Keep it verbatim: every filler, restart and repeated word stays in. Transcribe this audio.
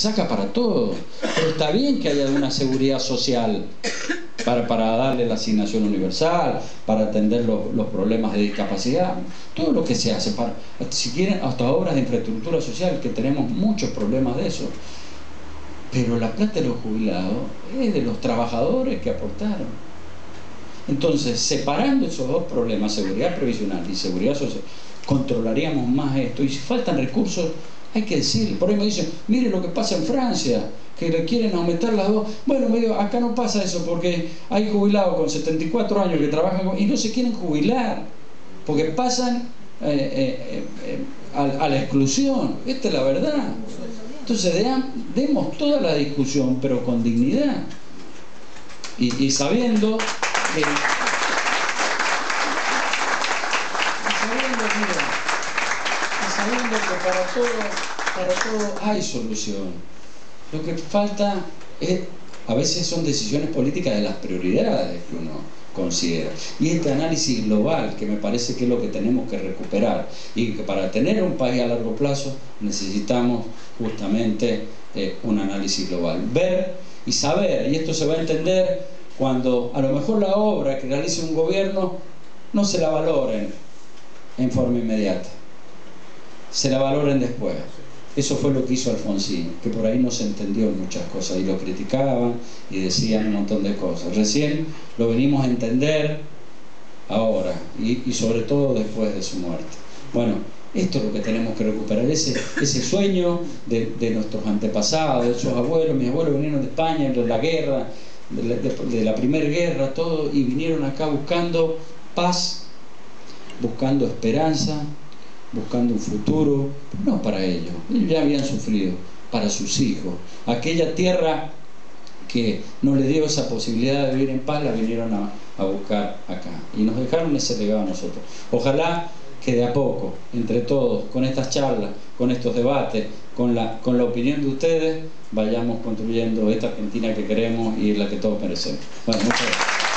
saca para todo. Pero está bien que haya una seguridad social para, para darle la asignación universal, para atender los, los problemas de discapacidad, todo lo que se hace, para, si quieren, hasta obras de infraestructura social, que tenemos muchos problemas de eso. Pero la plata de los jubilados es de los trabajadores que aportaron. Entonces, separando esos dos problemas, seguridad previsional y seguridad social, controlaríamos más esto. Y si faltan recursos, hay que decir. Por ahí me dicen, mire lo que pasa en Francia, que le quieren aumentar las dos. Bueno, me digo, acá no pasa eso, porque hay jubilados con setenta y cuatro años que trabajan con, y no se quieren jubilar, porque pasan eh, eh, eh, a, a la exclusión. Esta es la verdad. Entonces, de, demos toda la discusión, pero con dignidad. Y, y sabiendo que... Y sabiendo, mira, y sabiendo que para todo, para todo hay solución. Lo que falta es, a veces son decisiones políticas de las prioridades que uno considera. Y este análisis global, que me parece que es lo que tenemos que recuperar. Y que para tener un país a largo plazo necesitamos justamente eh, un análisis global. Ver y saber, y esto se va a entender cuando a lo mejor la obra que realice un gobierno no se la valoren en forma inmediata, se la valoren después. Eso fue lo que hizo Alfonsín, que por ahí no se entendió muchas cosas y lo criticaban y decían un montón de cosas. Recién lo venimos a entender ahora y, y sobre todo después de su muerte. Bueno, esto es lo que tenemos que recuperar, ese, ese sueño de, de nuestros antepasados, de sus abuelos. Mis abuelos vinieron de España, de la guerra, de la, de, de la primera guerra, todo, y vinieron acá buscando paz, buscando esperanza, buscando un futuro, no para ellos, ellos ya habían sufrido, para sus hijos. Aquella tierra que no les dio esa posibilidad de vivir en paz, la vinieron a, a buscar acá, y nos dejaron ese legado a nosotros. Ojalá que de a poco, entre todos, con estas charlas, con estos debates, con la, con la opinión de ustedes, vayamos construyendo esta Argentina que queremos y la que todos merecemos. Bueno, muchas gracias.